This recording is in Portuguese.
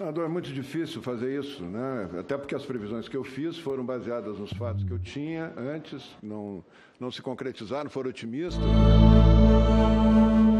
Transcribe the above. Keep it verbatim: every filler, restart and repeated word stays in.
Senador, é muito difícil fazer isso, né? Até porque as previsões que eu fiz foram baseadas nos fatos que eu tinha antes, não, não se concretizaram, foram otimistas. Né?